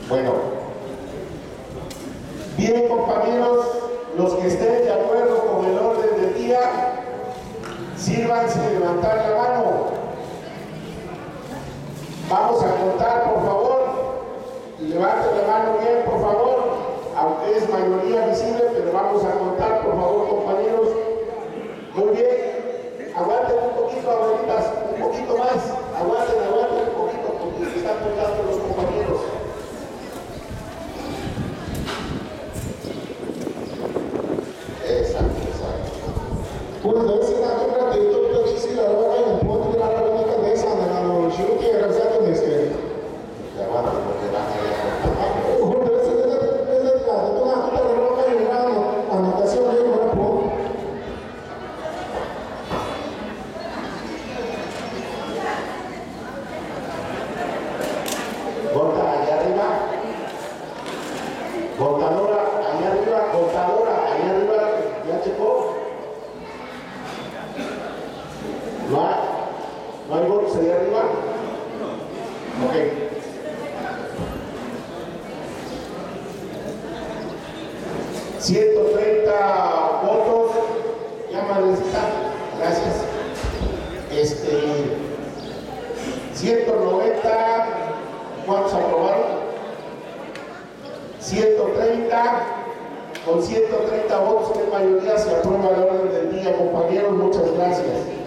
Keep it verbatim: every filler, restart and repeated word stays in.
Bueno, bien compañeros, los que estén de acuerdo con el orden del día, sírvanse de levantar la mano. Vamos a contar, por favor. Levanten la mano bien, por favor, aunque es mayoría visible, pero vamos a contar, por favor, compañeros. Muy bien, aguanten un poquito, abuelitas, un poquito más, aguanten, aguanten un poquito, porque se están contando los compañeros. Exacto, exacto. Pues deve ser na câmera dele, todo mundo disse que era vai no ponto de la única dessa, né, no giro que era certo nesse. Aguanten, porque van a ir a contar. O deve ser da da da da na tuta da roca e na anotação dele no ponto. Corta allá arriba. Contadora, allá arriba, contadora, allá arriba, ¿ya checó? ¿No hay? ¿No hay votos allá arriba? Ok. ciento treinta votos, ya madrecita, gracias. Este, ciento noventa, ¿cuántos aprobaron? ciento treinta, con ciento treinta votos de mayoría se aprueba el orden del día, compañeros, muchas gracias.